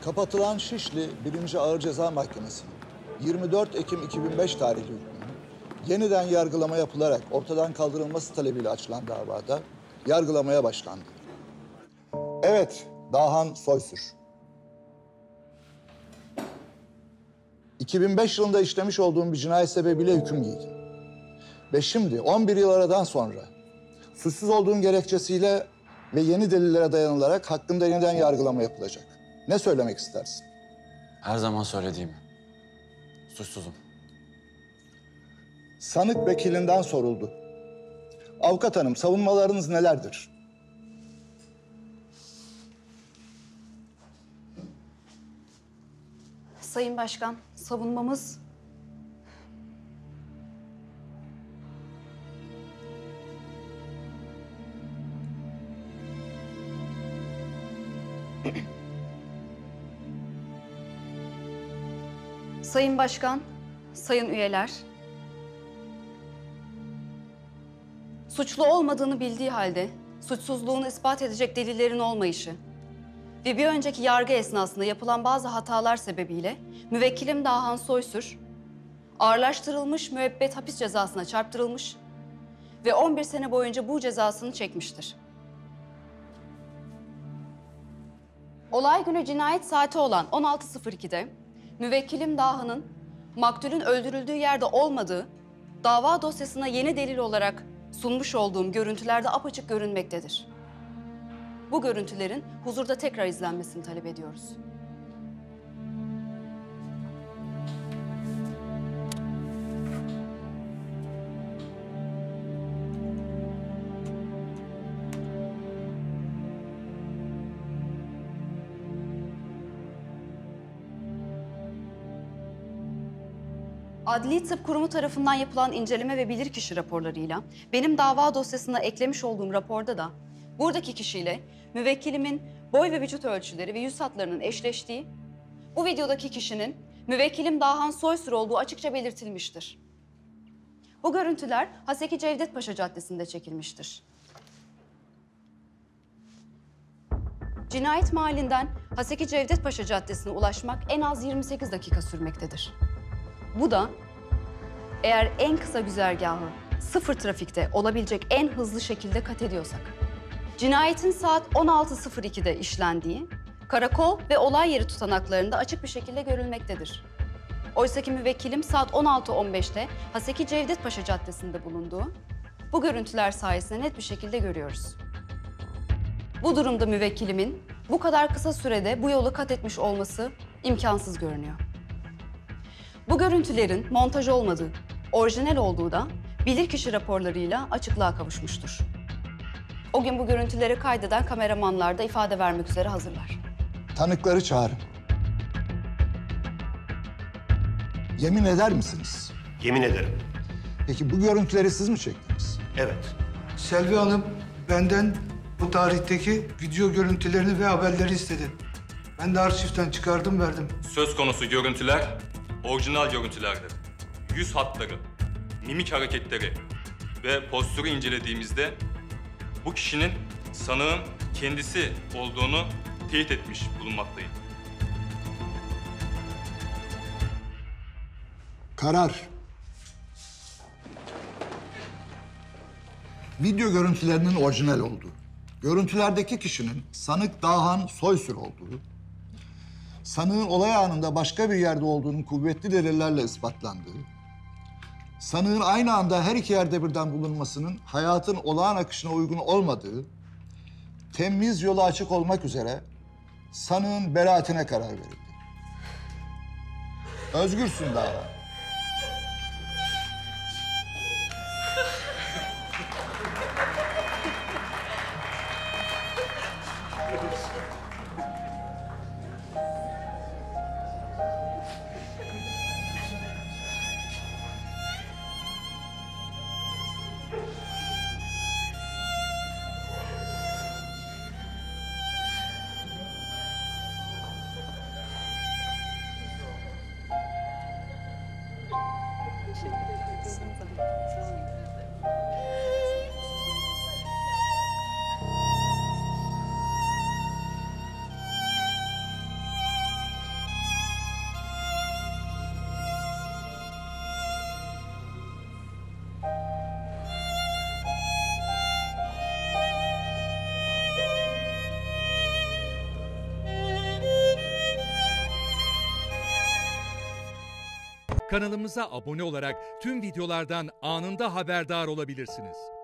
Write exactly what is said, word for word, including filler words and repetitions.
Kapatılan Şişli birinci Ağır Ceza Mahkemesi yirmi dört Ekim iki bin beş tarihli hükmünün yeniden yargılama yapılarak ortadan kaldırılması talebiyle açılan davada yargılamaya başlandı. Evet, Dahan Soysür. iki bin beş yılında işlemiş olduğum bir cinayet sebebiyle hüküm giydin. Ve şimdi on bir yıl aradan sonra suçsuz olduğun gerekçesiyle ve yeni delillere dayanılarak hakkında yeniden yargılama yapılacak. Ne söylemek istersin? Her zaman söylediğim. Suçsuzum. Sanık vekilinden soruldu. Avukat hanım, savunmalarınız nelerdir? Sayın Başkan, savunmamız... Sayın Başkan, sayın üyeler... Suçlu olmadığını bildiği halde suçsuzluğunu ispat edecek delillerin olmayışı ve bir önceki yargı esnasında yapılan bazı hatalar sebebiyle müvekkilim Dahan Soysür ağırlaştırılmış müebbet hapis cezasına çarptırılmış ve on bir sene boyunca bu cezasını çekmiştir. Olay günü cinayet saati olan on altı sıfır iki'de müvekkilim Dahan'ın maktulün öldürüldüğü yerde olmadığı dava dosyasına yeni delil olarak sunmuş olduğum görüntülerde apaçık görünmektedir. Bu görüntülerin huzurda tekrar izlenmesini talep ediyoruz. Adli Tıp Kurumu tarafından yapılan inceleme ve bilirkişi raporlarıyla benim dava dosyasına eklemiş olduğum raporda da buradaki kişiyle müvekkilimin boy ve vücut ölçüleri ve yüz hatlarının eşleştiği, bu videodaki kişinin müvekkilim Dahan Soysür olduğu açıkça belirtilmiştir. Bu görüntüler Haseki Cevdet Paşa Caddesi'nde çekilmiştir. Cinayet mahallinden Haseki Cevdet Paşa Caddesi'ne ulaşmak en az yirmi sekiz dakika sürmektedir. Bu da eğer en kısa güzergahı sıfır trafikte olabilecek en hızlı şekilde kat ediyorsak, cinayetin saat on altı sıfır iki'de işlendiği karakol ve olay yeri tutanaklarında açık bir şekilde görülmektedir. Oysa ki müvekkilim saat on altı on beş'te Haseki Cevdet Paşa Caddesi'nde bulunduğu bu görüntüler sayesinde net bir şekilde görüyoruz. Bu durumda müvekkilimin bu kadar kısa sürede bu yolu kat etmiş olması imkansız görünüyor. Bu görüntülerin montaj olmadığı, orijinal olduğu da bilirkişi raporlarıyla açıklığa kavuşmuştur. O gün bu görüntüleri kaydeden kameramanlar da ifade vermek üzere hazırlar. Tanıkları çağırın. Yemin eder misiniz? Yemin ederim. Peki bu görüntüleri siz mi çektiniz? Evet. Selvi Hanım benden bu tarihteki video görüntülerini ve haberleri istedi. Ben de arşivden çıkardım verdim. Söz konusu görüntüler orijinal görüntülerdir. Yüz hatları, mimik hareketleri ve postürü incelediğimizde bu kişinin sanığın kendisi olduğunu teyit etmiş bulunmaktayım. Karar. Video görüntülerinin orijinal olduğu, görüntülerdeki kişinin sanık Dahan Soysür olduğu, sanığın olay anında başka bir yerde olduğunun kuvvetli delillerle ispatlandığı, sanığın aynı anda her iki yerde birden bulunmasının hayatın olağan akışına uygun olmadığı, temiz yolu açık olmak üzere sanığın beraatine karar verildi. Özgürsün Dahan. Kanalımıza abone olarak tüm videolardan anında haberdar olabilirsiniz.